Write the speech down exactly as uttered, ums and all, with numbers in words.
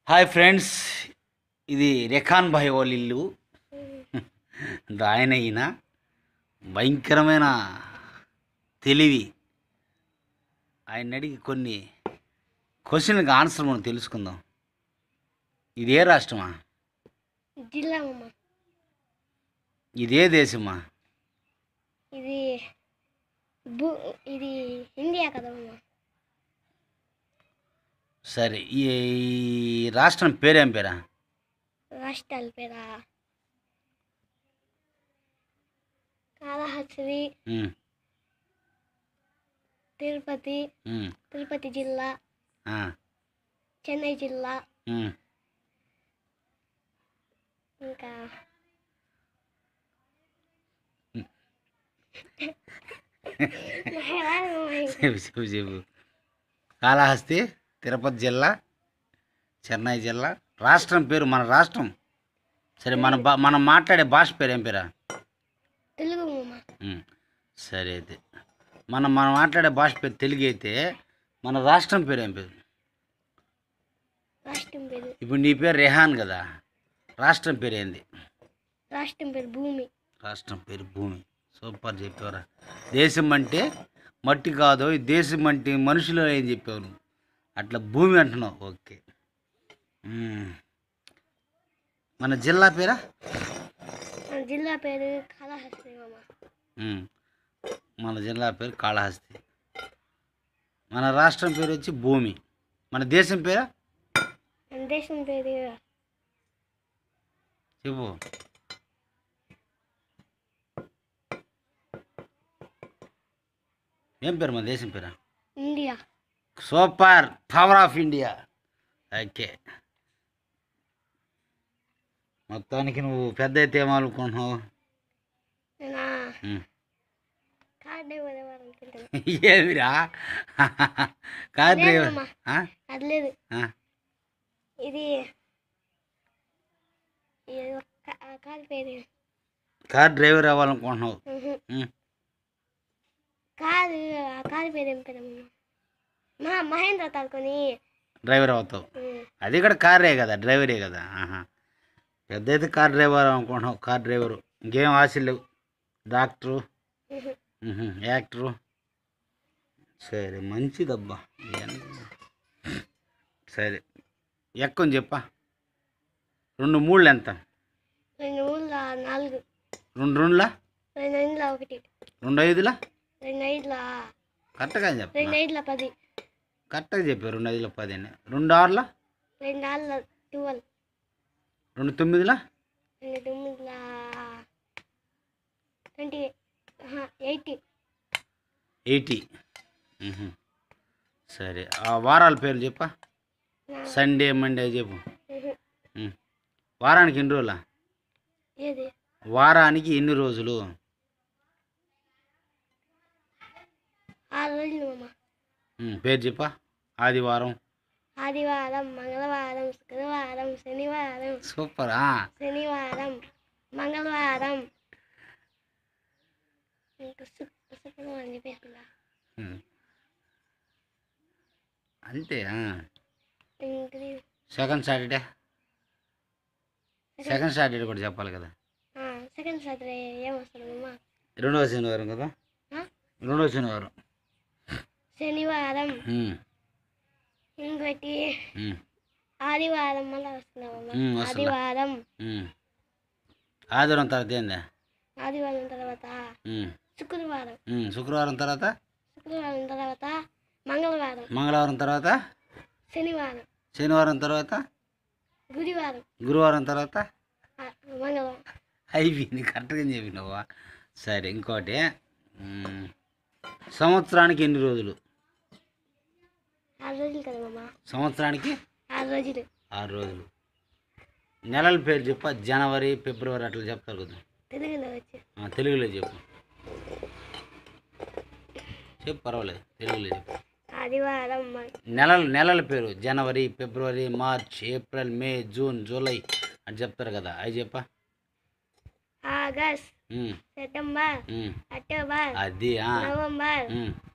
Hi friends, ఇది రెఖాన్ భాయ్ వాళ్ళ ఇల్లు. ఆయన ఈయన భయంకరమైన తెలివి. ఆయన అడిగి కొన్ని క్వశ్చన్కి ఆన్సర్ మనం తెలుసుకుందాం. ఇది ఏ రాష్ట్రమా? జిల్లా. ఇదే దేశమా? ఇది భూ ఇది ఇండియా కదా. సరే, ఈ రాష్ట్రం పేరేం పేరా? రాష్ట్రాల పేరా కాళహస్తి, తిరుపతి, తిరుపతి జిల్లా, చెన్నై జిల్లా, ఇంకా చెప్పు చెప్పు చెప్పు కాళహస్తి, తిరుపతి జిల్లా, చెన్నై జిల్లా. రాష్ట్రం పేరు, మన రాష్ట్రం. సరే, మన బా మనం మాట్లాడే భాష పేరు ఏం పేరా? తెలుగు. సరే, అయితే మనం మనం మాట్లాడే భాష పేరు తెలుగు అయితే మన రాష్ట్రం పేరు ఏం పేరు? రాష్ట్రం పేరు ఇప్పుడు నీ పేరు రెహాన్ కదా, రాష్ట్రం పేరు ఏంది? రాష్ట్రం పేరు భూమి. రాష్ట్రం పేరు భూమి. సూపర్ చెప్పారా. దేశం అంటే మట్టి కాదు, ఈ దేశం అంటే మనుషులు ఏం చెప్పావు నువ్వు, అట్లా భూమి అంటున్నావు. ఓకే. మన జిల్లా పేరా? జిల్లా పేరు కాళహస్తి. మన జిల్లా పేరు కాళహస్తి. మన రాష్ట్రం పేరు వచ్చి భూమి. మన దేశం పేరా? మన దేశం పేరు చెప్పు. ఏం పేరు మన దేశం పేరా? India. Super, power of India. Okay. మొత్తానికి నువ్వు పెద్ద అయితే ఏమనుకుంటున్నావు? ఏమిరా కార్ డ్రైవర్? అట్లేదు, ఇది కార్ పేరు. కార్ డ్రైవర్ అవ్వాలనుకుంటున్నావు? కారు కారు పేరు ఏం పేరు? మహేంద్ర తాలుకొని డ్రైవర్ అవుతావు. అది కూడా కారే కదా, డ్రైవరే కదా. పెద్ద అయితే కార్ డ్రైవర్ అనుకుంటున్నావు. Car driver. ఇంకేం ఆశలు లేవు? Doctor, actor. సరే, మంచిదబ్బా. సరే, ఎక్కని చెప్పా. రెండు మూడులు ఎంత? రెండు మూడుల నాలుగు. రెండు రెండులా? రెండు ఐదుల ఒకటి. రెండు ఐదులా? రెండు ఐదుల కరెక్ట్గా చెప్పా. రెండు ఐదుల పది. కరెక్ట్గా చెప్పా. రెండు ఐదుల పది. రెండు ఆరులా? రెండు ఆరుల ట్వెల్వ్. రెండు తొమ్మిదిలా? రెండు తొమ్మిదిల ట్వంటీ ఎయిటీ. ఎయిటీ. సరే, ఆ వారాల పేర్లు చెప్పా. సండే, మండే చెప్పు. వారానికి ఎన్ని రోజులా? ఏది? వారానికి ఎన్ని రోజులు? ఆరు రోజులు మామ. పేరు చెప్పా. ఆదివారం, ఆదివారం, మంగళవారం, శుక్రవారం, శనివారం. సూపర్. శనివారం, మంగళవారం, ఇంకా శుక్రవారం చెప్పేసిందా? అంతే. సెకండ్ సాటర్డే, సెకండ్ సాటర్డే కూడా చెప్పాలి కదా. సెకండ్ సాటర్డే ఏమొస్తుంది అమ్మా? రెండవ శనివారం కదా. రెండవ శనివారం. శనివారం, ఇంకోటి ఆదివారం మళ్ళీ వస్తున్నామమ్మా. ఆదివారం. ఆదివారం తర్వాత ఏందా? ఆదివారం తర్వాత శుక్రవారం. శుక్రవారం తర్వాత? శుక్రవారం తర్వాత మంగళవారం. మంగళవారం తర్వాత? శనివారం. శనివారం తర్వాత? గురువారం. గురువారం తర్వాత? మంగళవారం. అయిపోయింది, కరెక్ట్గా చెప్పినావా. సరే, ఇంకోటి. సంవత్సరానికి ఎన్ని రోజులు? ఆరు రోజులు కదమ్మా. సంవత్సరానికి ఆరు రోజులు. ఆరు రోజులు. నెలల పేరు చెప్ప. జనవరి, ఫిబ్రవరి అట్లా చెప్తారు కదా. తెలుగులో వచ్చి తెలుగులో చెప్పు. చెప్పు, పర్వాలేదు, తెలుగులో చెప్పు. ఆదివారం. నెలల నెలల పేరు. జనవరి, ఫిబ్రవరి, March, April, May, June, July అని చెప్తారు కదా, అవి చెప్ప. ఆగస్ట్, సెప్టెంబర్, అక్టోబర్, అది నవంబర్,